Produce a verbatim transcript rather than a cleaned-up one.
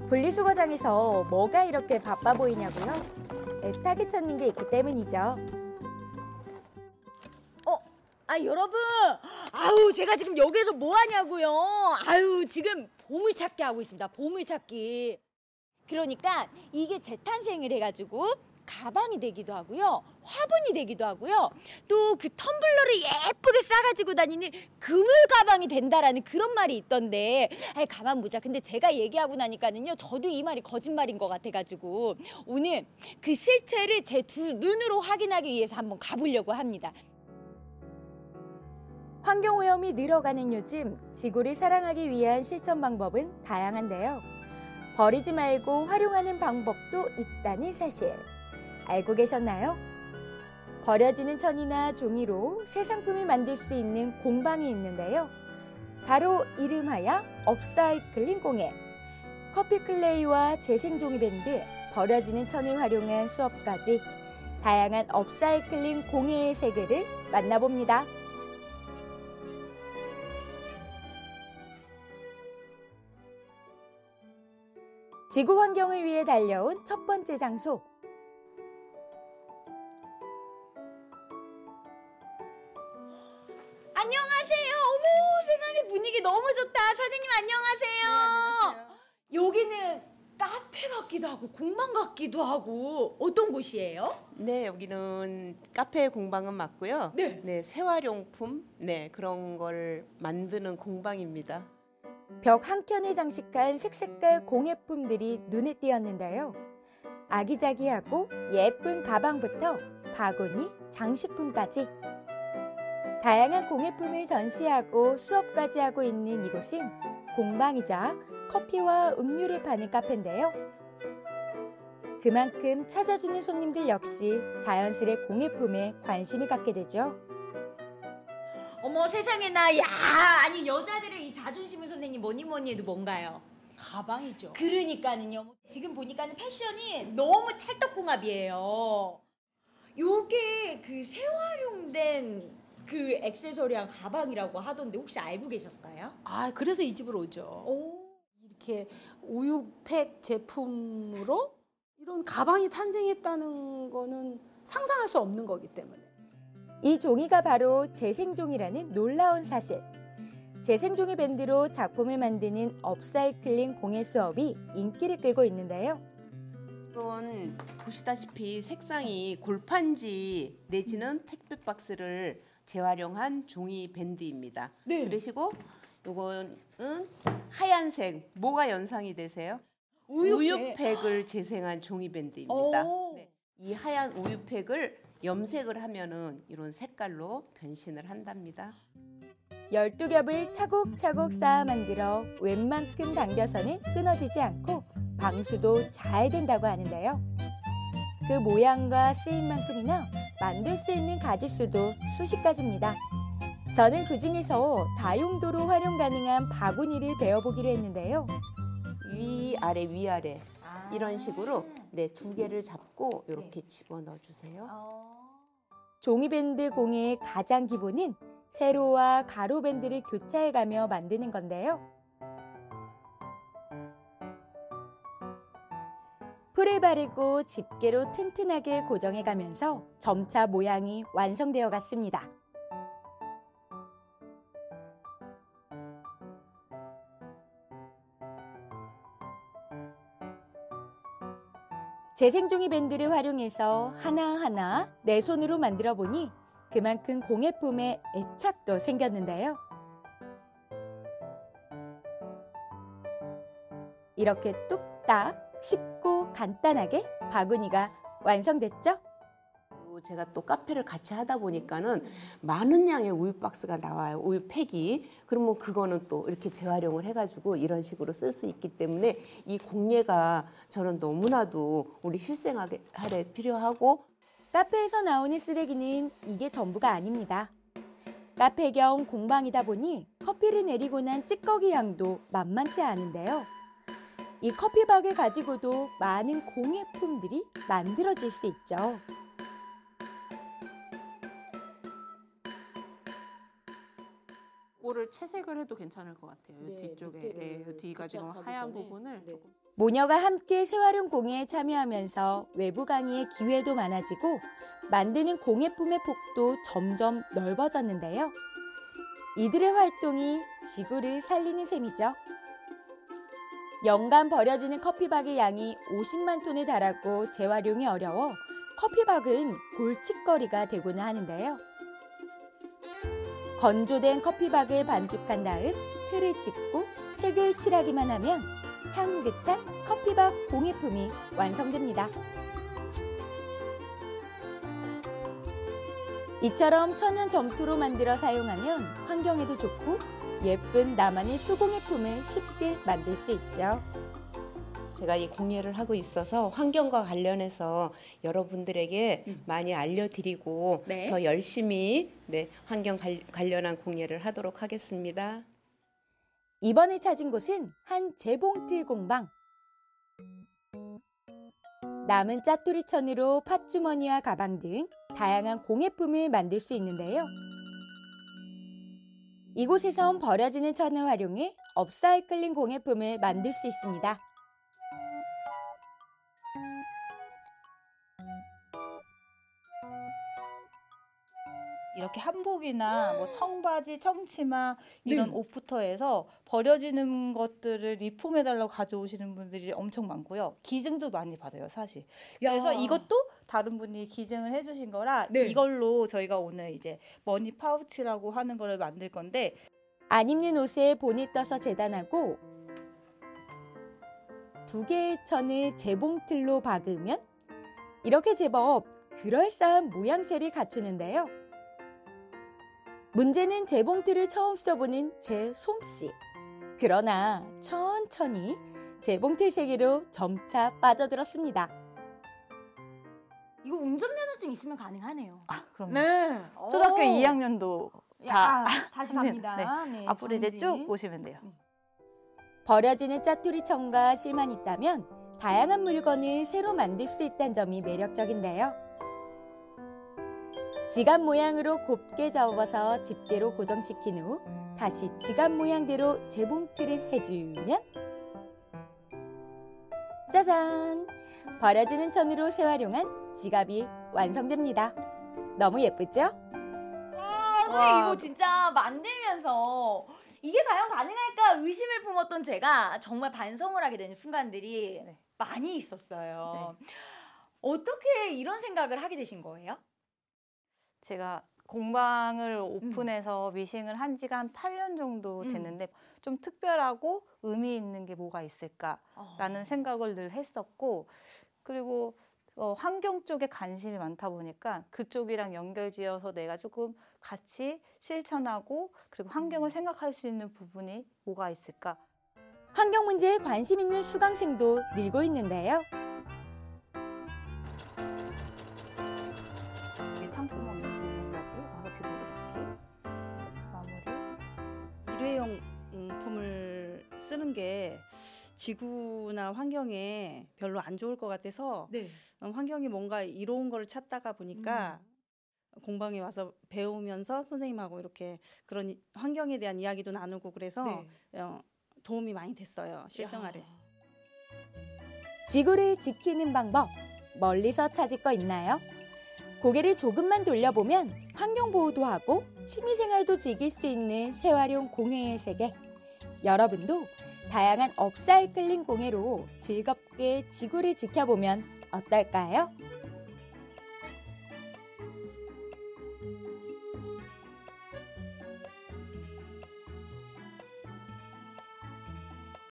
분리수거장에서 뭐가 이렇게 바빠 보이냐고요? 애타게 찾는 게 있기 때문이죠. 어, 아 여러분, 아우 제가 지금 여기에서 뭐 하냐고요? 아유 지금 보물찾기 하고 있습니다. 보물찾기. 그러니까 이게 재탄생을 해가지고 가방이 되기도 하고요, 화분이 되기도 하고요, 또 그 텀블러를 예쁘게 싸가지고 다니는 그물 가방이 된다라는 그런 말이 있던데, 아이 가만 보자. 근데 제가 얘기하고 나니까는요, 저도 이 말이 거짓말인 것 같아가지고 오늘 그 실체를 제 두 눈으로 확인하기 위해서 한번 가보려고 합니다. 환경오염이 늘어가는 요즘 지구를 사랑하기 위한 실천 방법은 다양한데요. 버리지 말고 활용하는 방법도 있다는 사실. 알고 계셨나요? 버려지는 천이나 종이로 새 상품을 만들 수 있는 공방이 있는데요. 바로 이름하여 업사이클링 공예. 커피 클레이와 재생종이밴드, 버려지는 천을 활용한 수업까지 다양한 업사이클링 공예의 세계를 만나봅니다. 지구 환경을 위해 달려온 첫 번째 장소. 안녕하세요. 어머 세상에 분위기 너무 좋다. 사장님 안녕하세요. 네, 안녕하세요. 여기는 카페 같기도 하고 공방 같기도 하고 어떤 곳이에요? 네, 여기는 카페 공방은 맞고요. 네. 네, 생활용품, 네, 그런 걸 만드는 공방입니다. 벽 한켠에 장식한 색색깔 공예품들이 눈에 띄었는데요. 아기자기하고 예쁜 가방부터 바구니, 장식품까지 다양한 공예품을 전시하고 수업까지 하고 있는 이곳은 공방이자 커피와 음료를 파는 카페인데요. 그만큼 찾아주는 손님들 역시 자연스레 공예품에 관심을 갖게 되죠. 어머 세상에나, 야 아니 여자들의 이 자존심은 선생님 뭐니 뭐니 해도 뭔가요? 가방이죠. 그러니까는요. 지금 보니까는 패션이 너무 찰떡궁합이에요. 요게 그 재활용된 그 액세서리한 가방이라고 하던데 혹시 알고 계셨어요? 아, 그래서 이 집으로 오죠. 오. 이렇게 우유팩 제품으로 이런 가방이 탄생했다는 거는 상상할 수 없는 거기 때문에. 이 종이가 바로 재생종이라는 놀라운 사실. 재생종이 밴드로 작품을 만드는 업사이클링 공예 수업이 인기를 끌고 있는데요. 이건 보시다시피 색상이 골판지 내지는 택배 박스를 재활용한 종이 밴드입니다. 네. 그러시고 이거는 하얀색, 뭐가 연상이 되세요? 우유팩. 우유팩을 재생한 종이 밴드입니다. 오. 네. 이 하얀 우유팩을 염색을 하면은 이런 색깔로 변신을 한답니다. 열두 겹을 차곡차곡 쌓아 만들어 웬만큼 당겨서는 끊어지지 않고 방수도 잘 된다고 하는데요. 그 모양과 쓰임만큼이나 만들 수 있는 가지수도 수십 가지입니다. 저는 그중에서 다용도로 활용 가능한 바구니를 배워보기로 했는데요. 위아래 위아래 아. 이런 식으로 네, 두 개를 잡고 이렇게 집어넣어 주세요. 어. 종이밴드 공예의 가장 기본은 세로와 가로 밴드를 교차해가며 만드는 건데요. 풀을 바르고 집게로 튼튼하게 고정해가면서 점차 모양이 완성되어 갔습니다. 재생종이 밴드를 활용해서 하나하나 내 손으로 만들어 보니 그만큼 공예품에 애착도 생겼는데요. 이렇게 뚝딱 쉽고 간단하게 바구니가 완성됐죠? 제가 또 카페를 같이 하다 보니까는 많은 양의 우유 박스가 나와요. 우유 팩이. 그러면 그거는 또 이렇게 재활용을 해가지고 이런 식으로 쓸 수 있기 때문에 이 공예가 저는 너무나도 우리 실생활에 필요하고. 카페에서 나오는 쓰레기는 이게 전부가 아닙니다. 카페 겸 공방이다 보니 커피를 내리고 난 찌꺼기 양도 만만치 않은데요. 이 커피박을 가지고도 많은 공예품들이 만들어질 수 있죠. 요거를 채색을 해도 괜찮을 것 같아요. 요 네, 뒤쪽에 밑에를 예, 요 뒤가 지금 부착하기 하얀 전에. 부분을 네. 조금 모녀가 함께 재활용 공예에 참여하면서 외부 강의의 기회도 많아지고 만드는 공예품의 폭도 점점 넓어졌는데요. 이들의 활동이 지구를 살리는 셈이죠. 연간 버려지는 커피박의 양이 오십만 톤에 달하고 재활용이 어려워 커피박은 골칫거리가 되고는 하는데요. 건조된 커피박을 반죽한 다음 틀을 찍고 색을 칠하기만 하면 향긋한 커피박 공예품이 완성됩니다. 이처럼 천연 점토로 만들어 사용하면 환경에도 좋고 예쁜 나만의 수공예품을 쉽게 만들 수 있죠. 제가 이 공예를 하고 있어서 환경과 관련해서 여러분들에게 많이 알려드리고 네. 더 열심히 네, 환경 관- 관련한 공예를 하도록 하겠습니다. 이번에 찾은 곳은 한 재봉틀 공방. 남은 짜투리천으로 팥주머니와 가방 등 다양한 공예품을 만들 수 있는데요. 이곳에선 버려지는 천을 활용해 업사이클링 공예품을 만들 수 있습니다. 이렇게 한복이나 뭐 청바지, 청치마 이런 옷부터 해서 버려지는 것들을 리폼해달라고 가져오시는 분들이 엄청 많고요. 기증도 많이 받아요, 사실. 야. 그래서 이것도 다른 분이 기증을 해주신 거라 네. 이걸로 저희가 오늘 이제 머니 파우치라고 하는 거를 만들 건데 안 입는 옷에 본이 떠서 재단하고 두 개의 천을 재봉틀로 박으면 이렇게 제법 그럴싸한 모양새를 갖추는데요. 문제는 재봉틀을 처음 써보는 제 솜씨. 그러나 천천히 재봉틀 세계로 점차 빠져들었습니다. 이거 운전면허증 있으면 가능하네요. 아, 그럼 네. 초등학교 오. 이 학년도 다 야, 다시 갑니다. 네, 앞으로 이제 정지. 쭉 보시면 돼요. 버려지는 짜투리천과 실만 있다면 다양한 물건을 새로 만들 수 있다는 점이 매력적인데요. 지갑 모양으로 곱게 접어서 집게로 고정시킨 후 다시 지갑 모양대로 재봉틀을 해주면 짜잔! 버려지는 천으로 재활용한 지갑이 완성됩니다. 너무 예쁘죠? 와, 선생님 와. 이거 진짜 만들면서 이게 과연 가능할까 의심을 품었던 제가 정말 반성을 하게 되는 순간들이 네. 많이 있었어요. 어떻게 이런 생각을 하게 되신 거예요? 제가 공방을 오픈해서 미싱을 한 지가 한 팔 년 정도 음. 됐는데 좀 특별하고 의미 있는 게 뭐가 있을까라는 어. 생각을 늘 했었고 그리고 어, 환경 쪽에 관심이 많다 보니까 그쪽이랑 연결지어서 내가 조금 같이 실천하고 그리고 환경을 생각할 수 있는 부분이 뭐가 있을까. 환경 문제에 관심 있는 수강생도 늘고 있는데요. 여기 창구멍 부분까지 와서 뒤돌려놓기 마무리. 일회용 음, 품을 쓰는 게 지구나 환경에 별로 안 좋을 것 같아서 네. 음, 환경이 뭔가 이로운 거를 찾다가 보니까 공방에 와서 배우면서 선생님하고 이렇게 그런 이- 환경에 대한 이야기도 나누고 그래서 네. 어, 도움이 많이 됐어요, 실생활에. 야. 지구를 지키는 방법 멀리서 찾을 거 있나요? 고개를 조금만 돌려보면 환경보호도 하고 취미생활도 즐길 수 있는 재활용 공예의 세계. 여러분도 다양한 업사이클링 공예로 즐겁게 지구를 지켜보면 어떨까요?